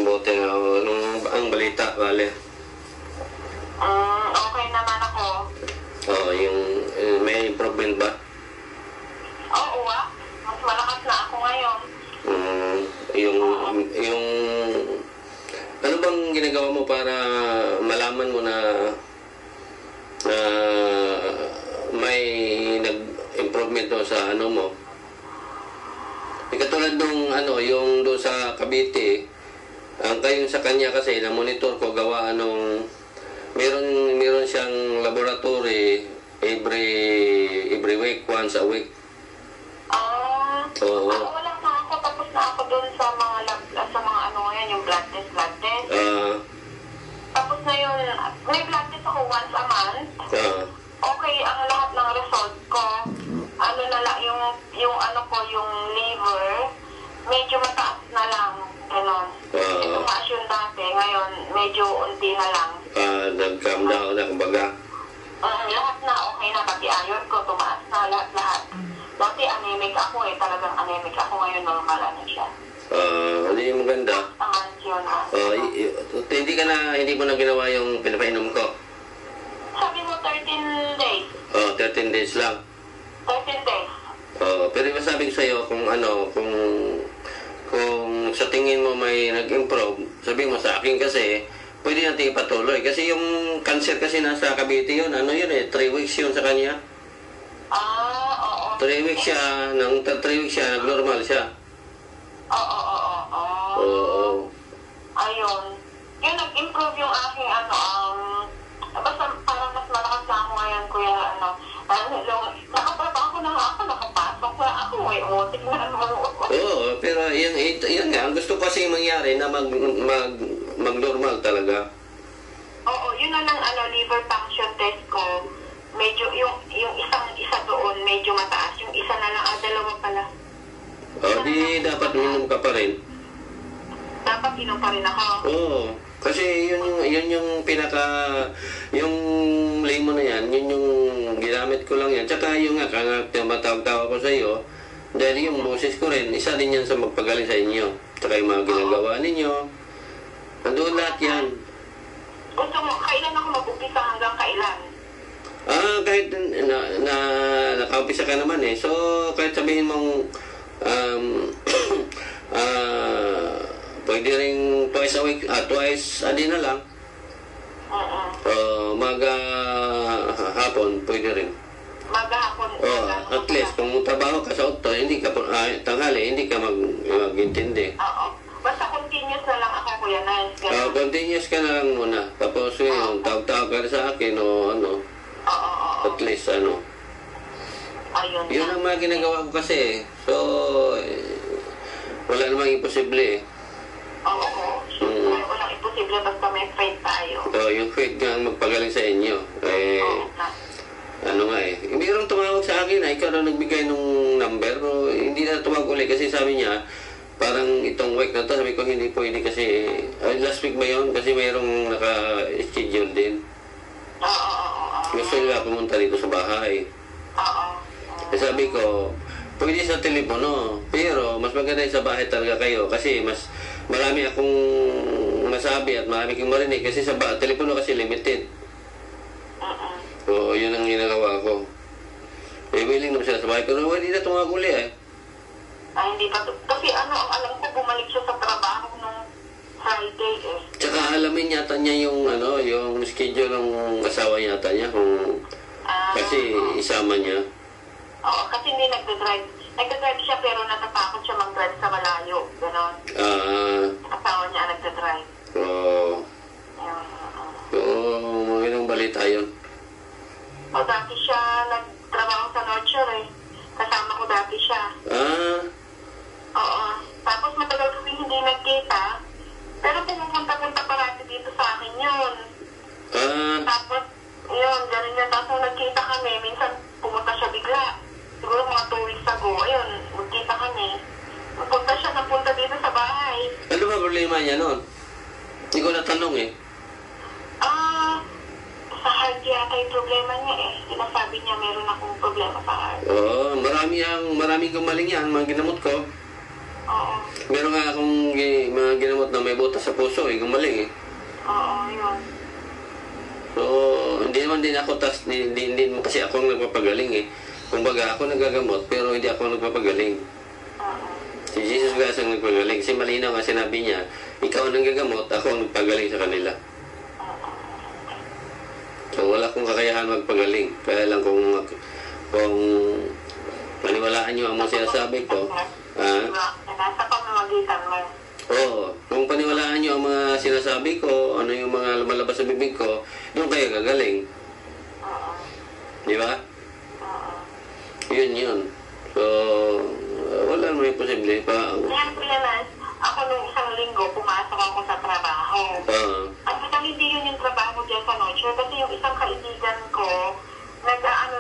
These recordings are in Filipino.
Buti nga. Ang balita, Vale. Okay naman ako. Oo, may improvement ba? Oo, mas malakas na ako ngayon. Yung ano bang ginagawa mo para malaman mo na may nag-improvement do sa ano mo? Katulad nung yung do sa Cavite, ang kayo sa kanya kasi na monitor ko gawa meron siyang laboratory every week, once a week. Oo. Wala na ako, tapos na ako dun sa mga yung blood test. Tapos na yun, may blood test ako once a month. Okay, ang lahat ng result ko, yung liver, medyo mataas na lang, gano'n. Tumaas yung dati, ngayon, medyo unti na lang. Nag-calm down na, kumbaga. Lahat na, okay na, pati iron ko, tumaas na, lahat. Dati anemic ako talagang anemic ako, ngayon normal siya. Hindi maganda. Hindi mo na ginawa yung pinapainom ko? Sabi mo 13 days. 13 days lang. 13 days. Pero masabi ko sa'yo kung sa tingin mo may nag-improve, sabi mo sa akin kasi, pwede natin ipatuloy. Kasi yung cancer kasi nasa Cavite yun, 3 weeks yun sa kanya. Oo. 3 weeks siya, nang 3 weeks siya, nag-normal siya. Oo. Ayun. Yung nag-improve yung aking basta parang mas malakas na ako ngayon, kuya, nakatrabaho na nga ako, nakapasok na ako, may umutik na Oo, pero yan nga, ang gusto ko kasi mangyari na mag-normal talaga. Oo, yun na lang, liver function test ko, medyo, yung isa doon, medyo mataas, yung isa na lang, dalawa pala. Di dapat minom ka pa rin. Dapat inom pa rin ako. Oo. Kasi yun yung yung lemon na yan, yun yung ginamit ko lang yan. Tsaka yung matawag-tawag ko sa iyo, dahil yung boses ko rin, isa din yan sa magpagaling sa inyo. Tsaka yung mga ginagawa ninyo. Nandoon lahat yan. Gusto mo, kailan ako mag-upisa hanggang kailan? Kahit nakaumpisa ka naman eh. So, kahit sabihin mong pwede rin twice a week, twice a day na lang. Hapon, pwede rin. Maghapon. At least, kung trabaho ka sa okto, hindi ka, tanghali, hindi ka mag-intindi. Oo. Basta continuous na lang ako, Kuya Nels. Continuous ka na lang muna. Tapos yun, tawag-tawag ka sa akin o at least Ayun. Yun ang mga ginagawa ko kasi. So, wala namang imposible eh. Oo. Walang imposible basta may faith tayo. Yung faith nga ang magpagaling sa inyo. Mayroong tumawag sa akin ikaw na nagbigay nung number. Pero hindi na tumawag ulit kasi sabi niya, parang itong week na to, sabi ko hindi pwede kasi, last week ba yun? Kasi mayroong naka-schedule din. Gusto nila pumunta dito sa bahay. Sabi ko, pwede sa telepono, pero mas maganda sa bahay talaga kayo kasi mas marami akong masabi at marami kong marinig kasi sa telepono kasi limited. So, yun ang ginagawa ko. Willing naman sila sa bahay, pero hindi na tumaguli hindi pa. Kasi alam ko bumalik siya sa trabaho nung Friday eh. Tsaka alamin yata niya yung schedule ng asawa yata niya kasi isama niya. Oo, kasi hindi nagdadrive. Nagdadrive siya pero natatakot siya mag-drive sa malayo. Ganon. Asawa niya nagdadrive. Magandang balita yun. Dati siya nagtrabaho sa North Shore eh. Kasama ko dati siya. Oo. Tapos matagal kami hindi nagkita. Pero pumupunta-punta parati dito sa akin yun. Tapos, yun, ganun yun. Tapos nagkita kami, minsan pumunta siya bigla. Siguro mga 2 weeks ago, ayun, magkita kami. Napunta dito sa bahay. Ano ba problema niya noon? Hindi ko natanong eh. Sa heart yata yung problema niya eh. Sinasabi niya meron akong problema sa heart. Maraming gumaling yan, mga ginamot ko. Oo. Meron nga akong mga ginamot na may butas sa puso, gumaling eh. Oo, yun. So, hindi naman din ako, hindi kasi ako ang nagpapagaling eh. Kumbaga, ako nagagamot, pero hindi ako nagpapagaling. Si Jesus Christ ang nagpagaling. Kasi malinaw nga sinabi niya, ikaw ang nagagamot, ako ang nagpagaling sa kanila. So, wala akong kakayahan magpagaling. Kaya lang kung paniwalaan niyo ang mga sinasabi ko, nasa pamamagitan mo. Oo, kung paniwalaan niyo ang mga sinasabi ko, ano yung mga lumalabas sa bibig ko, doon kayo gagaling. Di ba? Yun. So, wala naman yung posible pa. Ako nung isang linggo, pumasok ako sa trabaho. At hindi yun yung trabaho dyan sa Noche, kasi yung isang kaibigan ko, nag-ano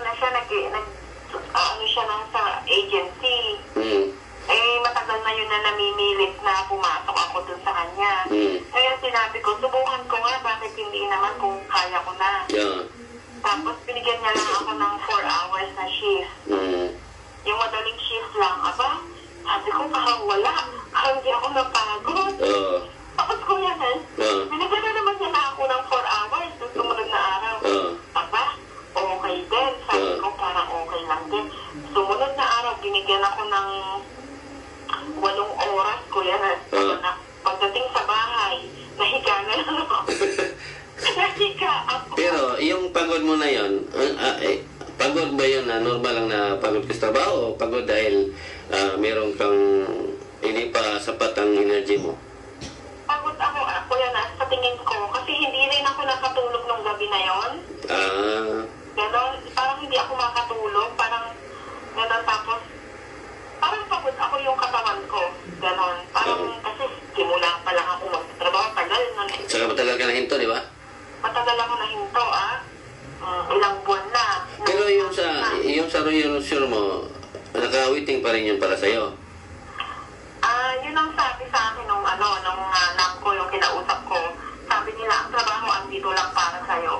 siya lang sa agency. Matagal na yun na namimilit na pumasok ako dun sa kanya. Kaya sinabi ko, subukan ko nga, bakit hindi naman kung kaya ko na. Tapos binigyan niya lang ako ng 4 hours na shift. Yung madaling shift lang, sabi ko, parang wala. Hindi ako napagod. Tapos ko yan, binigyan na naman niya na ako ng 4 hours sa sumunod na araw. Okay din. Sabi ko, parang okay lang din. Sumunod na araw, binigyan ako ng 8 oras ko yan. Pagdating sa bahay, nahiga na lang ako. Nahiga ako. Pero yung pagod mo na yun, pagod ba yun na normal lang na pagod ka sa trabaho o pagod dahil meron kang hindi pa sapat ang energy mo? Pagod ako yan sa tingin ko. Kasi hindi rin ako nakatulog nung gabi na yun. Ganon, parang hindi ako makatulog. Parang ganon, tapos parang pagod ako yung katawan ko. Ganon. Parang kasi simula pa lang ako magtrabaho. Tagal na. Saka matagal ka na hinto, di ba? Matagal ako na hinto, ilang buwan na. Pero yung sa Royal Sure mo, naka-waiting pa rin yun para sa'yo? Yun ang sabi sa akin nung anak ko, yung kinausap ko. Sabi nila, ang trabaho andito lang para sa'yo.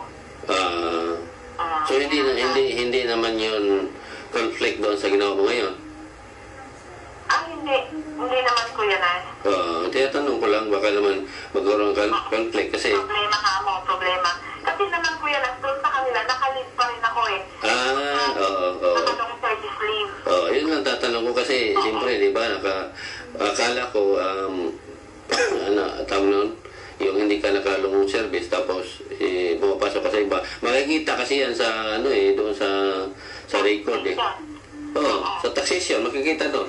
So hindi naman yun conflict doon sa ginawa mo ngayon? Hindi naman ko yan tinatanong ko lang, baka naman magkaroon conflict kasi... Problema. Kasi naman ko yan, doon sa kanila, nakalib pa rin ako Nakatong service leave. Yun lang tatanong ko kasi, siyempre, di ba, akala ko, tawag nun, yung hindi ka nakalungong service, tapos pumapasok ka sa iba. Makikita kasi yan sa, doon sa record sa taxation, makikita doon.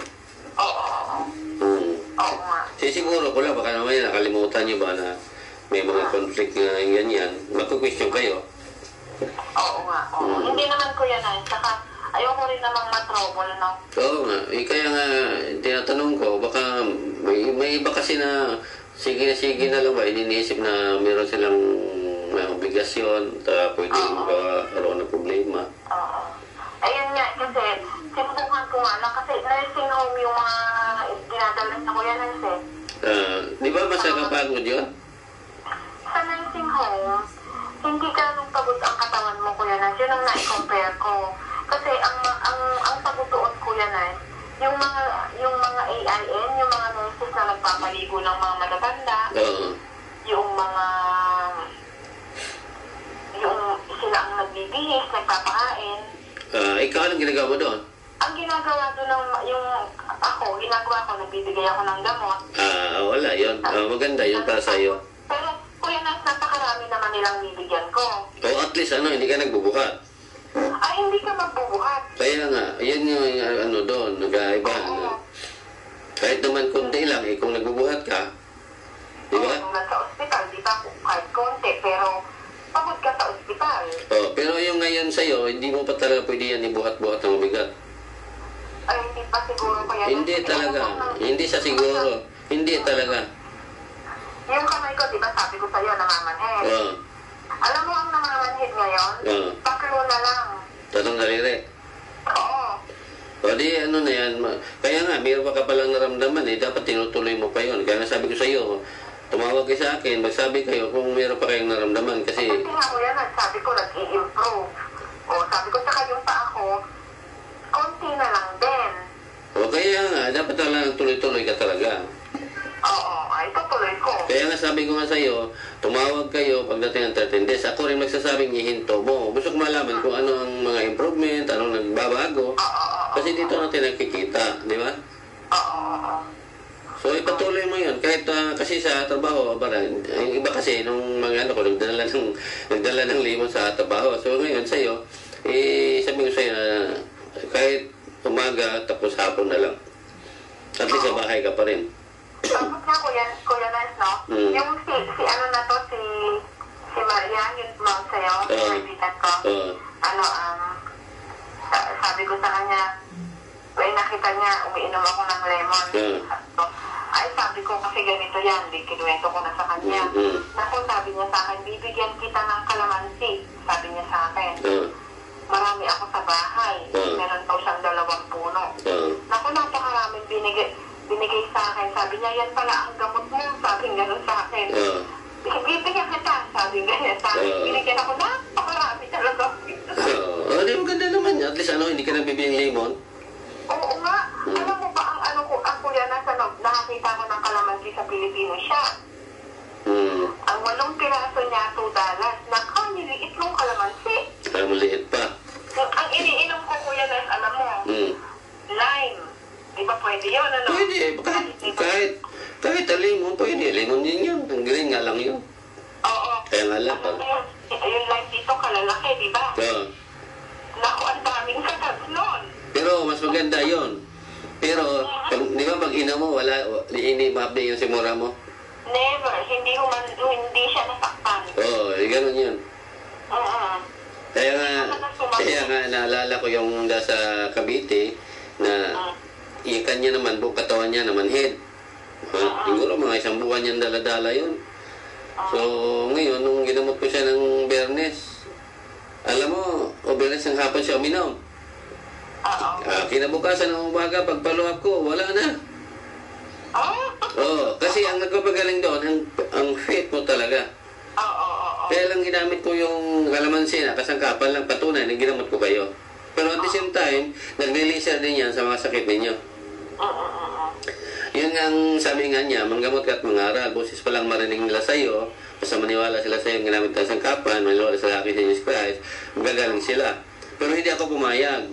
Siguro ko lang, baka naman nakalimutan nyo ba na may mga conflict na ganyan, magkukwestiyon kayo. Oo nga. Hindi naman ko yan saka ayoko rin namang matrouble, no? Oo nga. Kaya nga, tinatanong ko, baka may iba kasi na sige na lang ba, iniisip na meron silang may obligasyon, pwedeng magkaroon ng problema. Ayun nga, kasi sinubukan ko nga lang, kasi nursing home yung mga dinadalas na ko yan, di ba mas nakapagod yun? Sa nursing home, hindi ganong pagod ang katawan mo, Kuya Nans. Yun ang na-compare ko. Kasi ang pagod doon, Kuya Nans, yung mga AIN, yung mga nurses na nagpapaligo ng mga matatanda, yung sila ang nagbibihis, nagpapakain. Ikaw anong ginagawa mo doon? Ang ginagawa doon ginagawa ko, nagbibigay ako ng gamot. Wala yun. Maganda yun para sa'yo. Pero, Kuya Nans, napakarami naman nilang bibigyan ko. At least, hindi ka nagbubuhat. Hindi ka magbubuhat. Kaya nga, yan yung doon, nag-aiba. Kahit naman kunti lang, kung nagbubuhat ka, di ba? Nung nasa ospital, di ba, kahit konti, pero pagod ka sa ospital. Pero yung ngayon sa'yo, hindi mo pa talaga pwede yan ibuhat-buhat ng mabigat. Hindi pa siguro pa yan. Hindi talaga. Hindi sa siguro. Hindi talaga. Yung kamay ko, di ba, sabi ko sa'yo, namamanhid. Alam mo ang namamanhid ngayon? Paklo na lang. Tatong daliri. Oo. Di na yan. Kaya nga, mayroon ka palang naramdaman dapat tinutuloy mo pa yun. Kaya nga sabi ko sa'yo, tumawag kayo sa akin, magsabi kayo kung mayroon pa kayong naramdaman kasi... Kasi nga ko yan, sabi ko, nag-i-improve. Sabi ko, saka yung pa ako, konti na lang din. Kaya nga, dapat talagang tuloy-tuloy ka talaga. naman sa'yo, tumawag kayo pagdating ng 13 days. Ako rin magsasabing ihinto mo. Gusto ko malaman kung ano ang mga improvement, anong nagbabago. Kasi dito natin nakikita, di ba? So, ipatuloy mo yun. Kahit kasi sa trabaho, yung iba kasi, nung mga ano ko, nagdala ng limon sa trabaho. So, ngayon sa'yo, sabi ko sa'yo na kahit umaga, tapos hapon na lang. At least sa bahay ka pa rin. Tapos nga, Kuya Lance, no? Yung si ano na to, si Maria, yung tumawag sa'yo, kaibigan ko. Sabi ko sa kanya, nakita niya, umiinom ako ng lemon. Ay, sabi ko, kasi ganito yan, kinuwento ko na sa kanya. Naku, sabi niya sa akin, bibigyan kita ng kalamansi, sabi niya sa akin. Marami ako sa bahay, meron daw siyang 2 puno. Naku, napakaraming binigay sa akin. Sabi niya, yan pala ang gamot mo, sabi nga sa akin. Bibigyan kita, sabi ganyan sa akin. Binigyan ako, napakarami talaga. Di maganda naman yan. At least hindi ka nabibigyan lemon. Oo nga. Alam mo ba, ang kuya nasa nakakita ko ng kalamansi sa Pilipino siya. Ang 8 piraso niya, $2. Nakaniliit ng kalamansi. Maliit pa. Ang iniinom ko, kuya, alam mo, lime. Di ba pwede yun, ano? Pwede. Kahit lemon, pwede. Lemon din yun. Ang green nga lang yun. Oo. Kaya nga lang. Yung lime dito, kalalaki, di ba? Oo. Naku, ang daming katas nun. Pero mas maganda yun. Pero, di ba pag ina mo, hindi ma-update yung simura mo? Never. Hindi siya nasaktan. Oo, ganun yun. Kaya nga naalala ko yung sa Cavite na ikan niya naman, buong katawan niya naman head. Siguro mga 1 buwan niyang dala-dala yun. So, ngayon, nung ginamot ko siya ng Bernes, alam mo, Bernes ng hapon siya uminom. Kinabukasan ng umaga, pag-follow up ko, wala na. Kasi ang nagpapagaling doon, ang fit mo talaga. Kaya lang ginamit ko yung kalamansi na kasangkapan lang patunay na ginamot ko kayo. Pero at the same time, nag-release din yan sa mga sakit ninyo. Yun ang sabi nga niya, manggamot ka at mangaral. Boses pa lang marinig nila sa'yo, basta maniwala sila sa'yo yung ginamit ka sangkapan, maniwala sa akin sa Jesus Christ, magagaling sila. Pero hindi ako pumayag.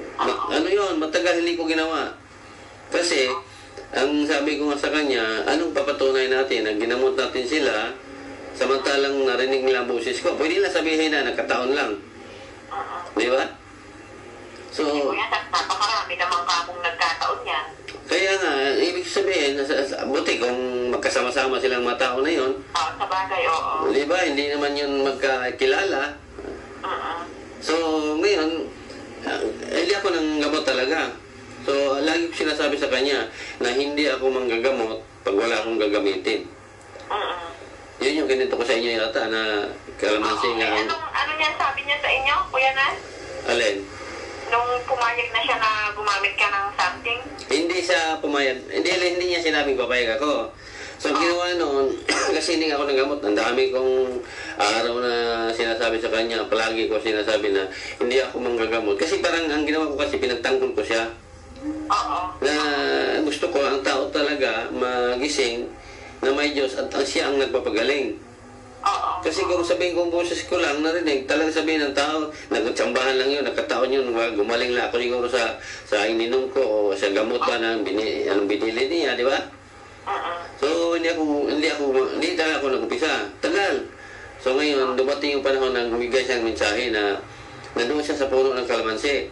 Matagal hindi ko ginawa. Kasi, ang sabi ko nga sa kanya, anong papatunay natin na ginamot natin sila, samantalang narinig nila ang boses ko. Pwede lang sabihin na, nagkataon lang. Di ba? So, kuya, napakarami naman ka kung nagkataon yan. Kaya nga, ibig sabihin, buti kung magkasama-sama silang mga tao na yun. Sa bagay, oo. Di ba? Hindi naman yun magkakilala. So, ngayon, hindi ako nang gamot talaga. So, lagi ko sinasabi sa kanya na hindi ako manggagamot pag wala akong gagamitin. Yun yung kinito ko sa inyo yata na kalamansi nga. Ano niyan sabi niya sa inyo, Kuya Nan? Alin? Nung pumayag na siya na gumamit ka ng something? Hindi siya pumayag. Hindi niya sinabing papayag ako. So, ginawa noon, kasi hindi ako nagamot. Ang dami kong araw na sinasabi sa kanya. Palagi ko sinasabi na hindi ako manggagamot. Kasi parang ang ginawa ko kasi pinagtanggol ko siya. Na gusto ko ang tao talaga magising na may Diyos at siya ang nagpapagaling. Kasi kung sabihin kong boses ko lang narinig, talaga sabihin ng tao, nagtsambahan lang yun, nagkataon yun, gumaling lang ako siguro sa ininom ko o sa gamot ba na anong binili niya, di ba? So, hindi talaga ako nag-upisa. Tagal. So, ngayon, dumating yung panahon na bumigay siyang mensahe na nandoon siya sa puno ng kalamansi.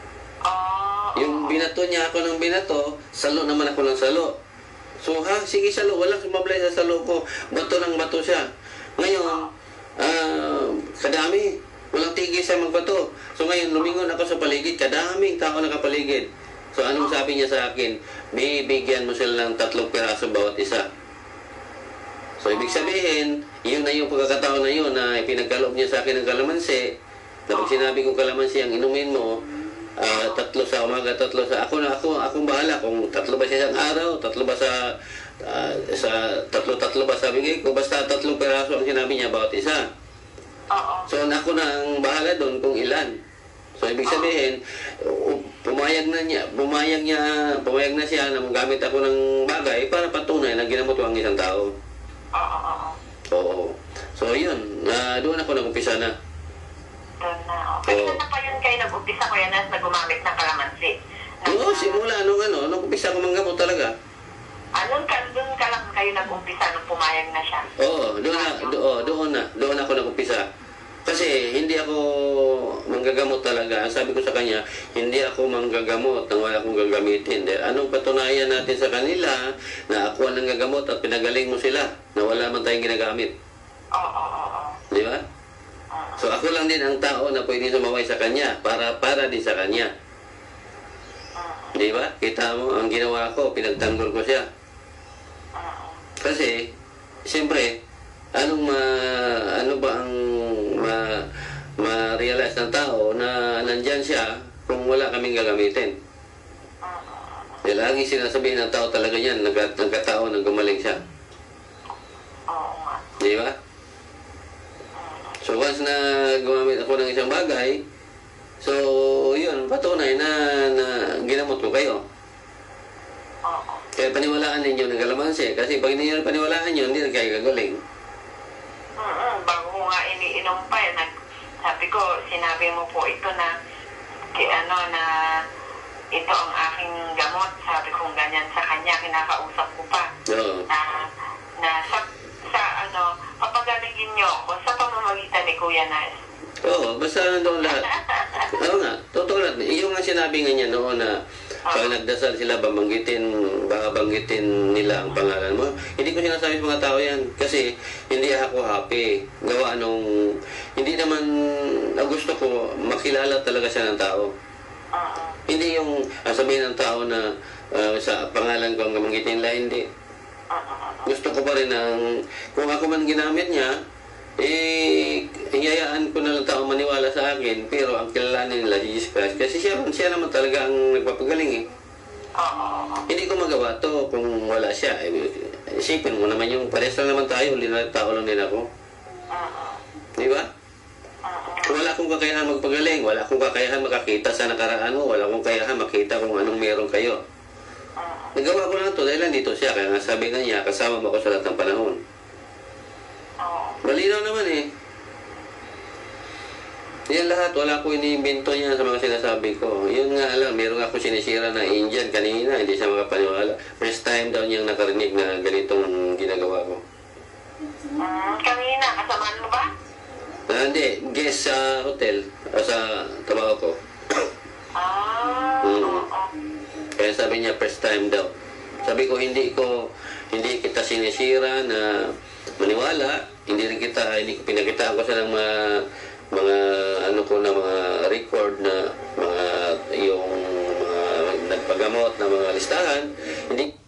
Yung binato niya ako ng binato, salo naman ako ng salo. So, sige salo, walang sumablay sa salo ko. Bato ng bato siya. Ngayon, kadami. Walang tigil siya magbato. So, ngayon, lumingon ako sa paligid. Kadaming tao nakapaligid. So, anong sabi niya sa akin? Bibigyan mo sila ng 3 piraso bawat isa. So, ibig sabihin, yun na yung pagkakataon na yun na pinagkaloob niya sa akin ng kalamansi. Na pag sinabi kong kalamansi ang inumin mo, 3 sa umaga, 3 sa... Akong bahala kung 3 ba siya isang araw, 3 ba sa 3 ba sa bigay ko, basta 3 piraso ang sinabi niya bawat isa. So, ako na ang bahala doon kung ilan. So, ibig sabihin, pumayag na siya na magamit ako ng bagay para patunay na ginamot ko ang isang tao. Oo. So, yun. Doon ako nag-umpisa na. Doon na. Okay. Oo. Kailan na pa yun kayo nag-umpisa ko yan na gumamit ng kalamansi? Oo, simula nung umpisa ko manggamot talaga. Doon ka lang kayo nag-umpisa nung pumayag na siya? Oo, doon ako nag-umpisa. Kasi hindi ako manggagamot talaga. Ang sabi ko sa kanya, hindi ako manggagamot nang wala akong gagamitin. Dahil anong patunayan natin sa kanila na ako ang nanggagamot at pinagaling mo sila na wala man tayong ginagamit? Oo. Di ba? So ako lang din ang tao na pwede sumaway sa kanya para din sa kanya. Di ba? Kita mo, ang ginawa ko, pinagtanggol ko siya. Kasi, siyempre, ano ba ang ma-realize ng tao na nandyan siya kung wala kaming gagamitin? Lagi sinasabihin ng tao talaga yan, nagkataon nang gumaling siya. Di ba? So once na gumamit ako ng isang bagay, so yun, patunay na ginamot ko kayo. Kaya paniwalaan ninyo ng kalamansi. Kasi pag hindi nyo paniwalaan nyo, hindi na kayo gagaling. Bago ko nga iniinom pa, sabi ko, sinabi mo po ito na, na ito ang aking gamot. Sabi ko ganyan sa kanya, kinakausap ko pa. Oo. Na papagalingin nyo ako sa pamamagitan ni Kuya Nas. Oo, basta nandun lahat. Oo nga, totoo lang. Yung nga sinabi nga niya noon na pag nagdasal sila, baka banggitin nila ang pangalan mo. Hindi ko sinasabi sa mga tao yan. Kasi hindi ako happy. Gawa nung, hindi naman, ang gusto ko, makilala talaga siya ng tao. Hindi yung sabihin ng tao na sa pangalan ko ang banggitin nila, hindi. Gusto ko pa rin kung ako man ginamit niya, hiyayaan ko na lang tao maniwala sa akin, pero ang kilalanin nila si Jesus Christ. Kasi siya naman talaga ang nagpapagaling eh. Hindi ko magawa to kung wala siya. Isipin mo naman yung pares lang naman tayo, tao lang din ako. Di ba? Wala akong kakayahan magpagaling, wala akong kakayahan makakita sa nakaraan mo, wala akong kakayahan makita kung anong meron kayo. Nagawa ko lang to dahil nandito siya, kaya nga sabi nga niya, kasama mo ako sa lahat ng panahon. Malinaw naman eh. Yan lahat, wala ko iniimbento niya sa mga sinasabi ko. Yun nga lang, meron ako sinisira na Indian kanina, hindi siya makapaniwala. First time daw niyang nakarinig na ganitong ginagawa ko. Kanina, kasamaan mo ba? Hindi, guest sa hotel, sa trabaho ko. Kaya sabi niya, first time daw. Sabi ko, hindi kita sinisira na maniwala, hindi ko pinakita ko sa mga record na yung mga nagpagamot na mga listahan, hindi